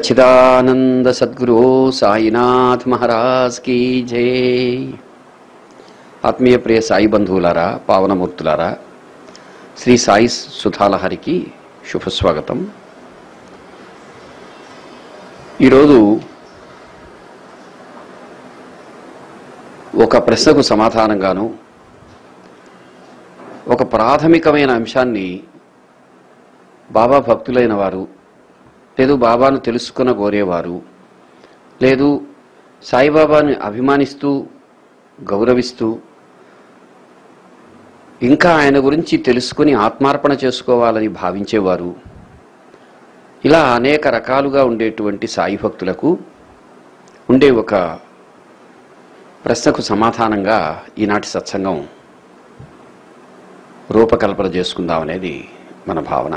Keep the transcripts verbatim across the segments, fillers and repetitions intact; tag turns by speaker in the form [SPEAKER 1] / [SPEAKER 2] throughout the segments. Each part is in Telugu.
[SPEAKER 1] चिदानंद सद्गुरु साईनाथ महाराज की जय। आत्मीय प्रिय साई बंधुవులారా पावनमूर्తులారా श्री साई सुधालहरी की शुभ स्वागतम। ఈరోజు ఒక ప్రశ్నకు సమాధానంగాను ఒక ప్రాథమికమైన అంశాన్ని బాబా భక్తులైన వారు లేదు బాబాను తెలుసుకున్న కోరేవారు లేదు సాయిబాబాని అభిమానిస్తూ గౌరవిస్తూ ఇంకా ఆయన గురించి తెలుసుకుని ఆత్మార్పణ చేసుకోవాలని భావించేవారు ఇలా అనేక రకాలుగా ఉండేటువంటి సాయి భక్తులకు ఉండే ఒక ప్రశ్నకు సమాధానంగా ఈనాటి సత్సంగం రూపకల్పన చేసుకుందాం అనేది మన భావన।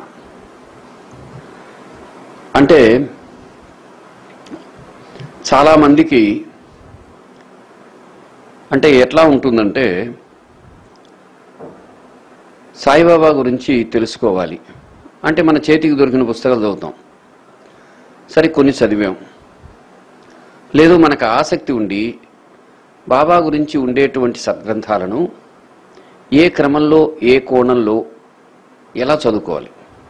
[SPEAKER 1] అంటే చాలా మందికి అంటే ఎట్లా ఉంటుందంటే సాయిబాబా గురించి తెలుసుకోవాలి అంటే మన చేతికి దొరికిన పుస్తకాలు చదువుతాం, సరే కొన్ని చదివాం, లేదు మనకు ఆసక్తి ఉండి బాబా గురించి ఉండేటువంటి సద్గ్రంథాలను ఏ క్రమంలో ఏ కోణంలో ఎలా చదువుకోవాలి,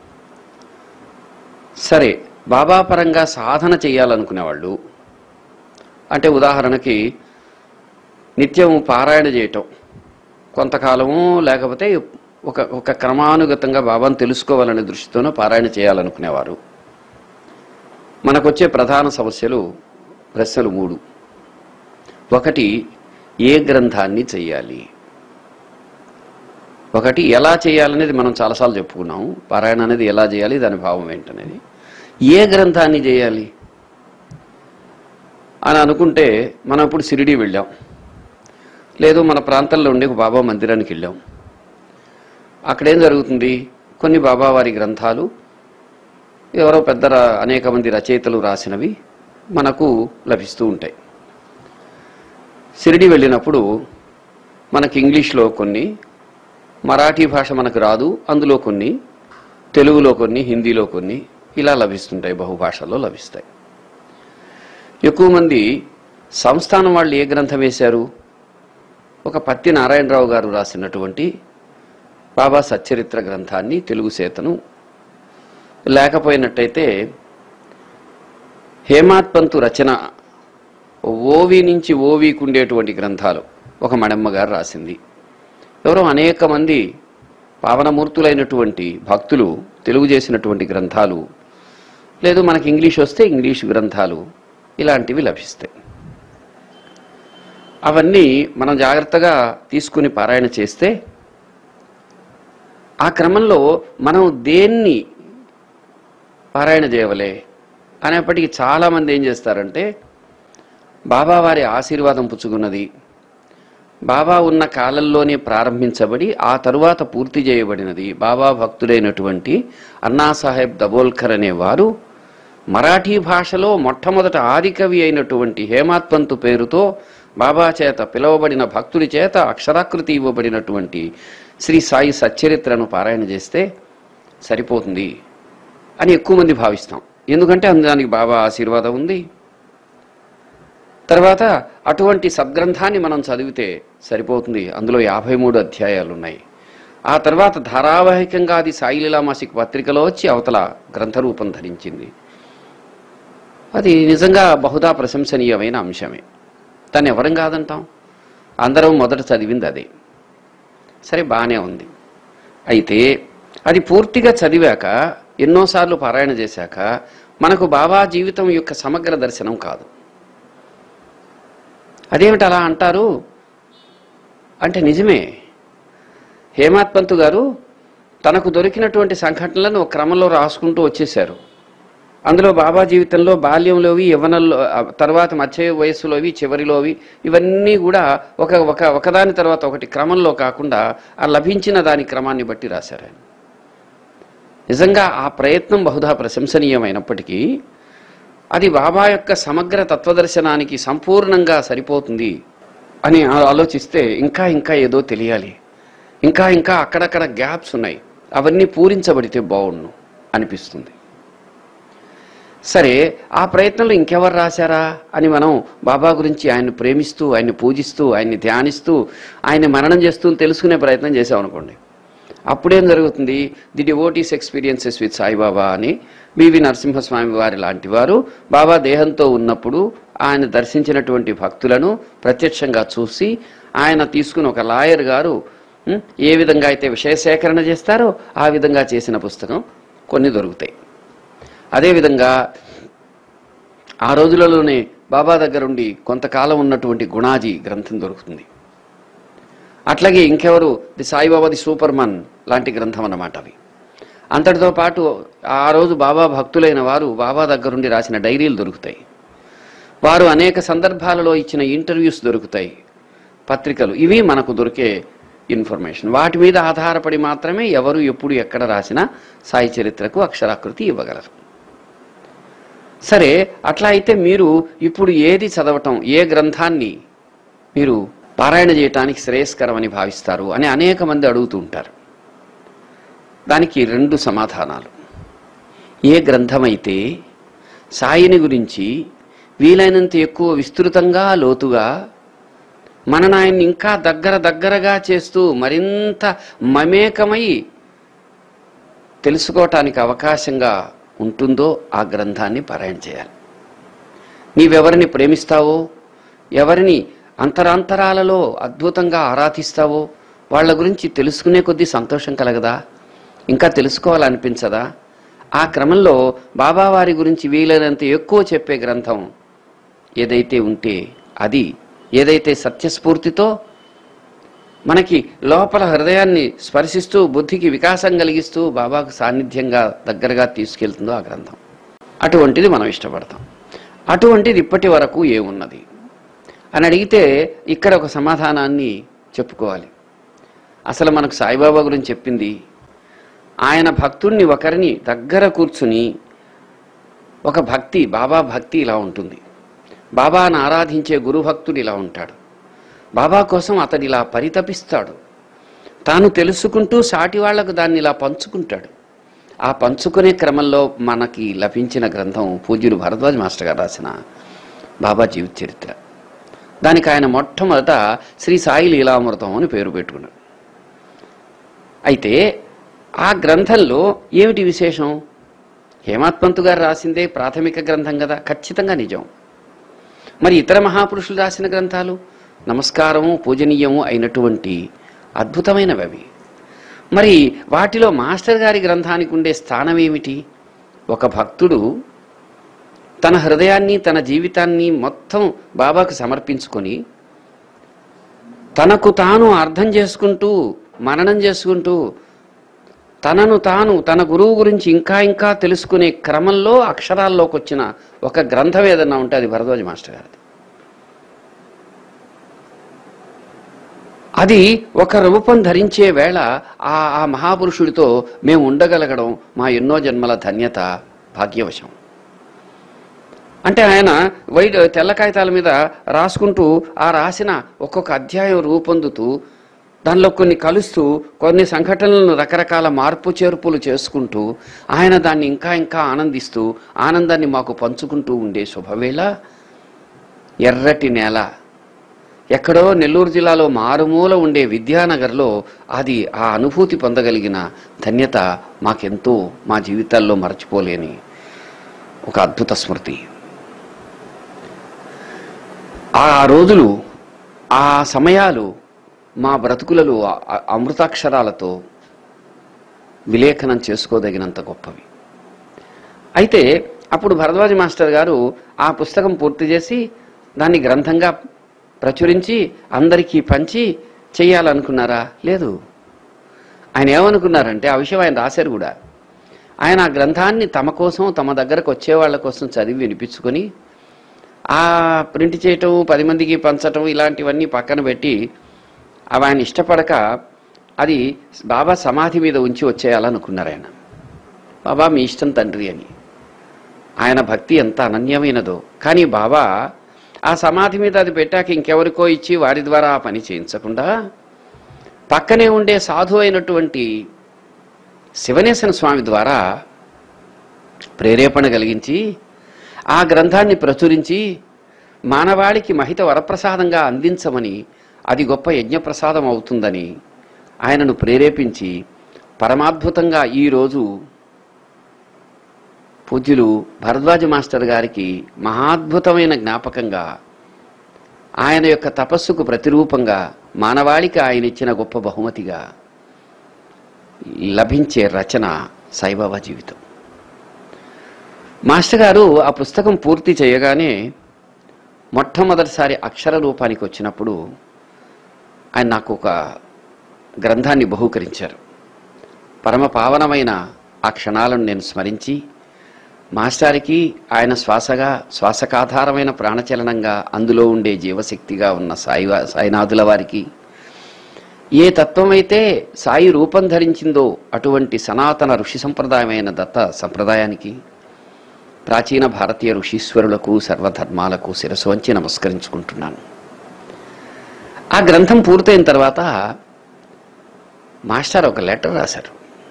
[SPEAKER 1] సరే బాబా పరంగా సాధన చేయాలనుకునేవాళ్ళు అంటే ఉదాహరణకి నిత్యం పారాయణ చేయటం కొంతకాలము లేకపోతే ఒక ఒక క్రమానుగతంగా బాబాను తెలుసుకోవాలనే దృష్టితోనూ పారాయణ చేయాలనుకునేవారు మనకొచ్చే ప్రధాన సమస్యలు ప్రశ్నలు మూడు। ఒకటి, ఏ గ్రంథాన్ని చేయాలి, ఒకటి ఎలా చేయాలనేది మనం చాలాసార్లు చెప్పుకున్నాము, పారాయణ అనేది ఎలా చేయాలి దాని భావం ఏంటనేది, ఏ గ్రంథాన్ని చేయాలి అని అనుకుంటే మనం ఇప్పుడు షిరిడి వెళ్ళాం, లేదు మన ప్రాంతంలో ఉండే ఒక బాబా మందిరానికి వెళ్ళాం, అక్కడేం జరుగుతుంది కొన్ని బాబావారి గ్రంథాలు ఎవరో పెద్ద అనేక మంది రచయితలు రాసినవి మనకు లభిస్తూ ఉంటాయి। షిరిడి వెళ్ళినప్పుడు మనకి ఇంగ్లీష్లో కొన్ని, మరాఠీ భాష మనకు రాదు అందులో కొన్ని, తెలుగులో కొన్ని, హిందీలో కొన్ని ఇలా లభిస్తుంటాయి, బహుభాషల్లో లభిస్తాయి। ఎక్కువ మంది సంస్థానం వాళ్ళు ఏ గ్రంథం వేశారు, ఒక పత్తి నారాయణరావు గారు రాసినటువంటి బాబా సచ్చరిత్ర గ్రంథాన్ని తెలుగు సేతను, లేకపోయినట్టయితే హేమాత్ పంతు రచన ఓవి నుంచి ఓవికి ఉండేటువంటి గ్రంథాలు ఒక మణమ్మ గారు రాసింది, ఎవరో అనేక మంది పావనమూర్తులైనటువంటి భక్తులు తెలుగు చేసినటువంటి గ్రంథాలు, లేదు మనకి ఇంగ్లీష్ వస్తే ఇంగ్లీష్ గ్రంథాలు ఇలాంటివి లభిస్తాయి। అవన్నీ మనం జాగ్రత్తగా తీసుకుని పారాయణ చేస్తే ఆ క్రమంలో మనం దేన్ని పారాయణ చేయవలే అనేప్పటికీ చాలామంది ఏం చేస్తారంటే బాబా వారి ఆశీర్వాదం పుచ్చుకున్నది బాబా ఉన్న కాలంలోనే ప్రారంభించబడి ఆ తరువాత పూర్తి చేయబడినది బాబా భక్తుడైనటువంటి అన్నాసాహెబ్ దబోల్కర్ అనేవారు మరాఠీ భాషలో మొట్టమొదట ఆదికవి అయినటువంటి హేమాత్ పంతు పేరుతో బాబా చేత పిలువబడిన భక్తుడి చేత అక్షరాకృతి ఇవ్వబడినటువంటి శ్రీ సాయి సచ్చరిత్రను పారాయణ చేస్తే సరిపోతుంది అని ఎక్కువ మంది భావిస్తాం, ఎందుకంటే దానికి బాబా ఆశీర్వాదం ఉంది। తర్వాత అటువంటి సద్గ్రంథాన్ని మనం చదివితే సరిపోతుంది, అందులో యాభై మూడు అధ్యాయాలు ఉన్నాయి। ఆ తర్వాత ధారావాహికంగా అది సాయిలీలా మాసిక పత్రికలో వచ్చి అవతల గ్రంథరూపం ధరించింది, అది నిజంగా బహుదా ప్రశంసనీయమైన అంశమే, దాన్ని ఎవరం కాదంటాం, అందరం మొదట చదివింది అదే, సరే బాగానే ఉంది। అయితే అది పూర్తిగా చదివాక ఎన్నోసార్లు పారాయణ చేశాక మనకు బాబా జీవితం యొక్క సమగ్ర దర్శనం కాదు। అదేమిటి అలా అంటారు అంటే నిజమే, హేమాత్ పంతు గారు తనకు దొరికినటువంటి సంఘటనలను ఒక క్రమంలో రాసుకుంటూ వచ్చేశారు, అందులో బాబా జీవితంలో బాల్యంలోవి యవ్వనంలో తర్వాత మధ్య వయస్సులోవి చివరిలోవి ఇవన్నీ కూడా ఒక ఒక ఒకదాని తర్వాత ఒకటి క్రమంలో కాకుండా ఆ లభించిన దాని క్రమాన్ని బట్టి రాశారు ఆయన। నిజంగా ఆ ప్రయత్నం బహుదా ప్రశంసనీయమైనప్పటికీ అది బాబా యొక్క సమగ్ర తత్వదర్శనానికి సంపూర్ణంగా సరిపోతుంది అని ఆలోచిస్తే ఇంకా ఇంకా ఏదో తెలియాలి, ఇంకా ఇంకా అక్కడక్కడ గ్యాప్స్ ఉన్నాయి, అవన్నీ పూరించబడితే బాగుండు అనిపిస్తుంది। సరే, ఆ ప్రయత్నంలో ఇంకెవరు రాశారా అని మనం బాబా గురించి ఆయన్ని ప్రేమిస్తూ, ఆయన్ని పూజిస్తూ, ఆయన్ని ధ్యానిస్తూ, ఆయన్ని మననం చేస్తూ తెలుసుకునే ప్రయత్నం చేసామనుకోండి. అప్పుడేం జరుగుతుంది? The devotees experiences with Sai Baba అని బివి నరసింహస్వామి వారి లాంటి వారు బాబా దేహంతో ఉన్నప్పుడు ఆయన దర్శించినటువంటి భక్తులను ప్రత్యక్షంగా చూసి, ఆయన తీసుకుని ఒక లాయర్ గారు ఏ విధంగా అయితే విషయ సేకరణ చేస్తారో ఆ విధంగా చేసిన పుస్తకం కొన్ని దొరుకుతాయి. అదేవిధంగా ఆ రోజులలోనే బాబా దగ్గరుండి కొంతకాలం ఉన్నటువంటి గుణాజీ గ్రంథం దొరుకుతుంది. అట్లాగే ఇంకెవరు ది సాయిబాబా ది సూపర్మన్ లాంటి గ్రంథం అన్నమాట అవి. అంతటితో పాటు ఆ రోజు బాబా భక్తులైన వారు బాబా దగ్గరుండి రాసిన డైరీలు దొరుకుతాయి. వారు అనేక సందర్భాలలో ఇచ్చిన ఇంటర్వ్యూస్ దొరుకుతాయి, పత్రికలు. ఇవి మనకు దొరికే ఇన్ఫర్మేషన్. వాటి మీద ఆధారపడి మాత్రమే ఎవరు ఎప్పుడు ఎక్కడ రాసినా సాయి చరిత్రకు అక్షరాకృతి ఇవ్వగలరు. సరే, అట్లా అయితే మీరు ఇప్పుడు ఏది చదవటం, ఏ గ్రంథాన్ని మీరు పారాయణ చేయటానికి శ్రేయస్కరమని భావిస్తారు అని అనేక మంది అడుగుతూ ఉంటారు. దానికి రెండు సమాధానాలు. ఏ గ్రంథమైతే సాయిని గురించి వీలైనంత ఎక్కువ విస్తృతంగా, లోతుగా మనను ఆయన్ని ఇంకా దగ్గర దగ్గరగా చేస్తూ మరింత మమేకమై తెలుసుకోవటానికి అవకాశంగా ఉంటుందో ఆ గ్రంథాన్ని పారాయణ చేయాలి. నీవెవరిని ప్రేమిస్తావో, ఎవరిని అంతరాంతరాలలో అద్భుతంగా ఆరాధిస్తావో వాళ్ళ గురించి తెలుసుకునే కొద్దీ సంతోషం కలగదా? ఇంకా తెలుసుకోవాలనిపించదా? ఆ క్రమంలో బాబావారి గురించి వీలైనంత ఎక్కువ చెప్పే గ్రంథం ఏదైతే ఉంటే, అది ఏదైతే సత్యస్ఫూర్తితో మనకి లోపల హృదయాన్ని స్పర్శిస్తూ బుద్ధికి వికాసం కలిగిస్తూ బాబాకు సాన్నిధ్యంగా దగ్గరగా తీసుకెళ్తుందో ఆ గ్రంథం, అటువంటిది మనం ఇష్టపడతాం. అటువంటిది ఇప్పటి వరకు ఏమున్నది అని అడిగితే ఇక్కడ ఒక సమాధానాన్ని చెప్పుకోవాలి. అసలు మనకు సాయిబాబా గురించి చెప్పింది, ఆయన భక్తుణ్ణి ఒకరిని దగ్గర కూర్చుని ఒక భక్తి, బాబా భక్తి ఇలా ఉంటుంది. బాబాను ఆరాధించే గురుభక్తుడు ఇలా ఉంటాడు. బాబా కోసం అతడు ఇలా పరితపిస్తాడు. తాను తెలుసుకుంటూ సాటి వాళ్లకు దాన్ని ఇలా పంచుకుంటాడు. ఆ పంచుకునే క్రమంలో మనకి లభించిన గ్రంథం పూజ్యులు భరద్వాజ్ మాస్టర్ గారు రాసిన బాబా జీవిత చరిత్ర. దానికి ఆయన మొట్టమొదట శ్రీ సాయి లీలామృతం అని పేరు పెట్టుకున్నాడు. అయితే ఆ గ్రంథంలో ఏమిటి విశేషం? హేమాత్పంతు గారు రాసిందే ప్రాథమిక గ్రంథం కదా, ఖచ్చితంగా నిజం. మరి ఇతర మహాపురుషులు రాసిన గ్రంథాలు నమస్కారము, పూజనీయము అయినటువంటి అద్భుతమైనవి అవి. మరి వాటిలో మాస్టర్ గారి గ్రంథానికి ఉండే స్థానం ఏమిటి? ఒక భక్తుడు తన హృదయాన్ని, తన జీవితాన్ని మొత్తం బాబాకు సమర్పించుకొని తనకు తాను అర్థం చేసుకుంటూ, మననం చేసుకుంటూ, తనను తాను తన గురువు గురించి ఇంకా ఇంకా తెలుసుకునే క్రమంలో అక్షరాల్లోకి వచ్చిన ఒక గ్రంథం ఏదన్నా ఉంటే అది భరద్వాజ్ మాస్టర్ గారిది. అది ఒక రూపం ధరించే వేళ ఆ ఆ మహాపురుషుడితో మేము ఉండగలగడం మా ఎన్నో జన్మల ధన్యత, భాగ్యవశం. అంటే ఆయన వైట్ తెల్ల కాగితాల మీద రాసుకుంటూ ఆ రాసిన ఒక్కొక్క అధ్యాయం రూపొందుతూ దానిలో కొన్ని కలుస్తూ కొన్ని సంఘటనలను రకరకాల మార్పు చేర్పులు చేసుకుంటూ ఆయన దాన్ని ఇంకా ఇంకా ఆనందిస్తూ ఆనందాన్ని మాకు పంచుకుంటూ ఉండే శుభవేళ, ఎర్రటి నేల, ఎక్కడో నెల్లూరు జిల్లాలో మారుమూల ఉండే విద్యానగర్లో అది ఆ అనుభూతి పొందగలిగిన ధన్యత మాకెంతో మా జీవితాల్లో మరచిపోలేని ఒక అద్భుత స్మృతి. ఆ రోజులు, ఆ సమయాలు మా బ్రతుకులలో అమృతాక్షరాలతో విలేఖనం చేసుకోదగినంత గొప్పవి. అయితే అప్పుడు భరద్వాజ్ మాస్టర్ గారు ఆ పుస్తకం పూర్తి చేసి దాన్ని గ్రంథంగా ప్రచురించి అందరికీ పంచి చెయ్యాలనుకున్నారా? లేదు. ఆయన ఏమనుకున్నారంటే, ఆ విషయం ఆయన రాశారు కూడా, ఆయన ఆ గ్రంథాన్ని తమ కోసం, తమ దగ్గరకు వచ్చే వాళ్ళ కోసం చదివి వినిపించుకొని ఆ ప్రింట్ చేయటం, పది మందికి పంచటం ఇలాంటివన్నీ పక్కన పెట్టి అవి ఆయన ఇష్టపడక అది బాబా సమాధి మీద ఉంచి వచ్చేయాలనుకున్నారు ఆయన. బాబా మీ ఇష్టం తండ్రి అని. ఆయన భక్తి ఎంత అనన్యమైనదో. కానీ బాబా ఆ సమాధి మీద అది పెట్టాక ఇంకెవరికో ఇచ్చి వారి ద్వారా ఆ పని చేయించకుండా పక్కనే ఉండే సాధు అయినటువంటి శివనేశన స్వామి ద్వారా ప్రేరేపణ కలిగించి ఆ గ్రంథాన్ని ప్రచురించి మానవాళికి మహిత వరప్రసాదంగా అందించమని, అది గొప్ప యజ్ఞప్రసాదం అవుతుందని ఆయనను ప్రేరేపించి పరమాద్భుతంగా ఈరోజు పూజ్యులు భరద్వాజ మాస్టర్ గారికి మహాద్భుతమైన జ్ఞాపకంగా, ఆయన యొక్క తపస్సుకు ప్రతిరూపంగా, మానవాళికి ఆయన ఇచ్చిన గొప్ప బహుమతిగా లభించే రచన సాయిబాబా జీవితం. మాస్టర్ గారు ఆ పుస్తకం పూర్తి చేయగానే మొట్టమొదటిసారి అక్షర రూపానికి వచ్చినప్పుడు ఆయన నాకు ఒక గ్రంథాన్ని బహూకరించారు. పరమ పావనమైన ఆ క్షణాలను నేను స్మరించి, మాస్టారికి ఆయన శ్వాసగా, శ్వాసకాధారమైన ప్రాణచలనంగా, అందులో ఉండే జీవశక్తిగా ఉన్న సాయి సాయినాథుల వారికి, ఏ తత్వమైతే సాయి రూపం ధరించిందో అటువంటి సనాతన ఋషి సంప్రదాయమైన దత్త సంప్రదాయానికి, ప్రాచీన భారతీయ ఋషీశ్వరులకు, సర్వధర్మాలకు శిరస్సు వంచి నమస్కరించుకుంటున్నాను. ఆ గ్రంథం పూర్తయిన తర్వాత మాస్టర్ ఒక లెటర్ రాశారు.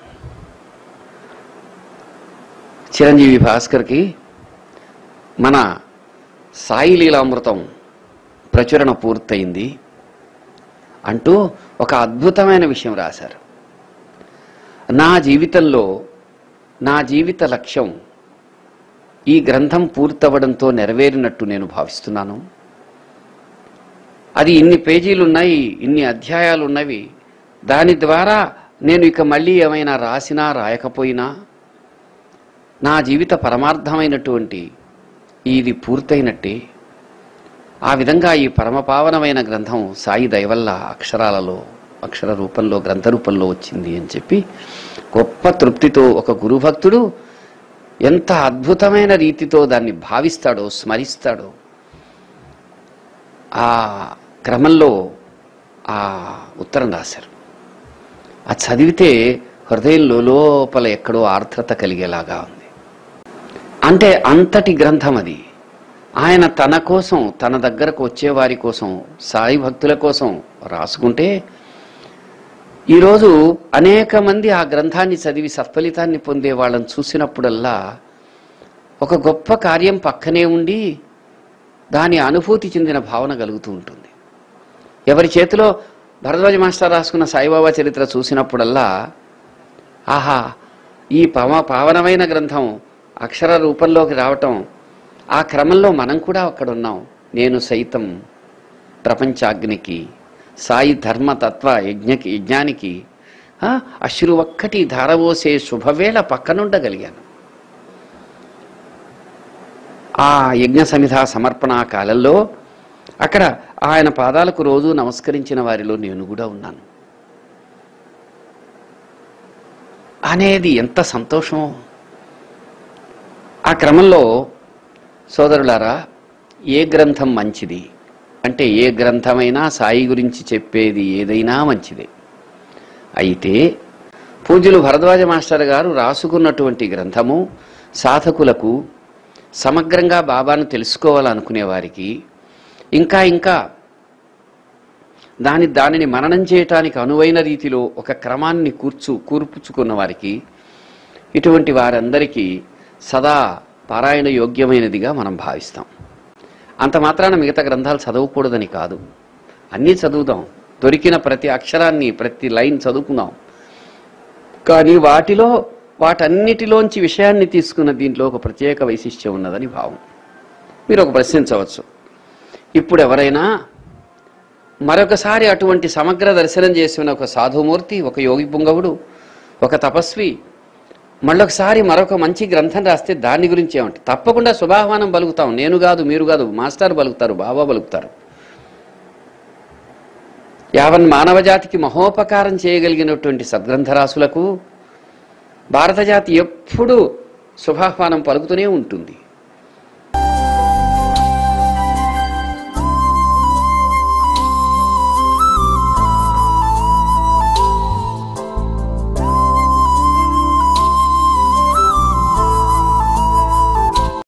[SPEAKER 1] చిరంజీవి భాస్కర్కి మన సాయి లీలామృతం ప్రచురణ పూర్తయింది అంటూ ఒక అద్భుతమైన విషయం రాశారు. నా జీవితంలో నా జీవిత లక్ష్యం ఈ గ్రంథం పూర్తవడంతో నెరవేరినట్టు నేను భావిస్తున్నాను. అది ఇన్ని పేజీలున్నాయి, ఇన్ని అధ్యాయాలు ఉన్నవి. దాని ద్వారా నేను ఇక మళ్ళీ ఏమైనా రాసినా రాయకపోయినా నా జీవిత పరమార్థమైనటువంటి ఇది పూర్తయినట్టే. ఆ విధంగా ఈ పరమపావనమైన గ్రంథం సాయి దయవల్ల అక్షరాలలో, అక్షర రూపంలో, గ్రంథ రూపంలో వచ్చింది అని చెప్పి గొప్ప తృప్తితో ఒక గురుభక్తుడు ఎంత అద్భుతమైన రీతితో దాన్ని భావిస్తాడో, స్మరిస్తాడో, ఆ క్రమంలో ఆ ఉత్తరం రాశారు. అది చదివితే హృదయంలో లోపల ఎక్కడో ఆర్ద్రత కలిగేలాగా ఉంది. అంటే అంతటి గ్రంథం అది. ఆయన తన కోసం, తన దగ్గరకు వచ్చేవారి కోసం, సాయి భక్తుల కోసం రాసుకుంటే, ఈరోజు అనేక మంది ఆ గ్రంథాన్ని చదివి సత్ఫలితాన్ని పొందే వాళ్ళని చూసినప్పుడల్లా ఒక గొప్ప కార్యం పక్కనే ఉండి దాని అనుభూతి చెందిన భావన కలుగుతూ ఉంటుంది. ఎవరి చేతిలో భరద్వాజ మాస్టర్ రాసుకున్న సాయిబాబా చరిత్ర చూసినప్పుడల్లా, ఆహా, ఈ పవ పావనమైన గ్రంథం అక్షర రూపంలోకి రావటం, ఆ క్రమంలో మనం కూడా అక్కడ ఉన్నాం. నేను సైతం ప్రపంచాగ్నికి, సాయి ధర్మతత్వ యజ్ఞకి యజ్ఞానికి అశ్రు ఒక్కటి ధారవోసే శుభవేళ పక్కనుండగలిగాను. ఆ యజ్ఞ సమిధా సమర్పణ కాలంలో అక్కడ ఆయన పాదాలకు రోజు నమస్కరించిన వారిలో నేను కూడా ఉన్నాను అనేది ఎంత సంతోషం. ఆ క్రమంలో సోదరులారా, ఏ గ్రంథం మంచిది అంటే, ఏ గ్రంథమైనా సాయి గురించి చెప్పేది ఏదైనా మంచిదే. అయితే పూజ్యులు భరద్వాజ మాస్టర్ గారు రాసుకున్నటువంటి గ్రంథము సాధకులకు, సమగ్రంగా బాబాను తెలుసుకోవాలనుకునే వారికి, ఇంకా ఇంకా దాని దానిని మననం చేయటానికి అనువైన రీతిలో ఒక క్రమాన్ని కూర్చు కూర్పుచ్చుకున్న వారికి, ఇటువంటి వారందరికీ సదా పారాయణ యోగ్యమైనదిగా మనం భావిస్తాం. అంత మాత్రాన మిగతా గ్రంథాలు చదవకూడదని కాదు, అన్నీ చదువుదాం, దొరికిన ప్రతి అక్షరాన్ని, ప్రతి లైన్ చదువుకుందాం. కానీ వాటిలో వాటన్నిటిలోంచి విషయాన్ని తీసుకున్న దీంట్లో ఒక ప్రత్యేక వైశిష్ట్యం ఉన్నదని భావం. మీరు ఒక ప్రశ్నించవచ్చు, ఇప్పుడు ఎవరైనా మరొకసారి అటువంటి సమగ్ర దర్శనం చేసిన ఒక సాధుమూర్తి, ఒక యోగి పుంగవుడు, ఒక తపస్వి మళ్ళొకసారి మరొక మంచి గ్రంథం రాస్తే దాని గురించి ఏమంటే, తప్పకుండా శుభాహ్వానం పలుకుతాం. నేను కాదు, మీరు కాదు, మాస్టర్ పలుకుతారు, బాబా పలుకుతారు. యావన్ మానవజాతికి మహోపకారం చేయగలిగినటువంటి సద్గ్రంథరాసులకు భారత జాతి ఎప్పుడూ శుభాహ్వానం పలుకుతూనే ఉంటుంది.